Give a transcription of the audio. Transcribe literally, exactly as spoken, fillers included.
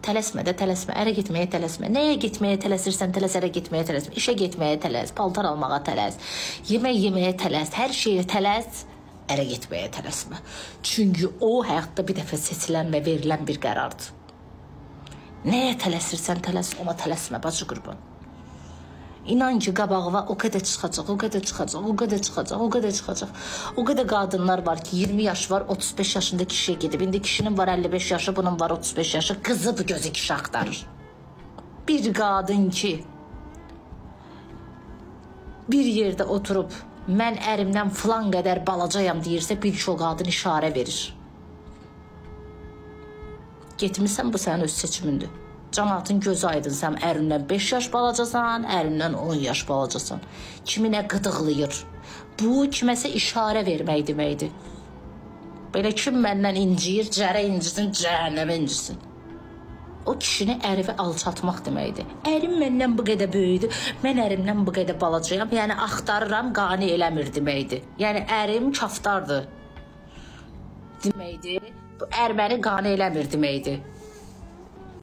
tələsmə də tələsmə, ərə getməyə tələsmə. Nəyə getməyə tələsirsən, tələs, ərə getməyə tələsmə. İşə getməyə tələs, paltar almağa tələs, yemək yeməyə tələs, hər şeyə tələs, ərə getməyə tələsmə. Çünki o həyatda bir dəfə seçilən və verilən bir qərardır. Nəyə tələsirsən tələs, ona tələsmə, bacı qurban. İnan ki, qabağıva o qədər çıxacaq, o qədər çıxacaq, o qədər çıxacaq, o qədər çıxacaq. O qədər qadınlar var ki, iyirmi yaş var, otuz beş yaşında kişiyə gedib. İndi kişinin var əlli beş yaşı, bunun var otuz beş yaşı. Qızı bu gözü kişi axtarır. Bir qadın ki, bir yerdə oturub, mən ərimdən filan qədər balacayam deyirsə, bir ki, o qadın işarə verir. Getmirsən, bu sənin öz seçimindir. Cəmaatın gözü aydın, sən ərindən beş yaş balacasan, ərindən on yaş balacasan. Kiminə qıdıqlayır. Bu, kiməsə işarə vermək deməkdir. Belə kim məndən inciyir, cərə incisin, cəhənnəmə incisin. O kişini ərivi alçatmaq deməkdir. Ərim məndən bu qədər böyüdür, mən ərimdən bu qədər balacayam, yəni axtarıram, qani eləmir deməkdir. Yəni ərim kaftardır deməkdir. Bu ər məni qani eləmir deməkdir.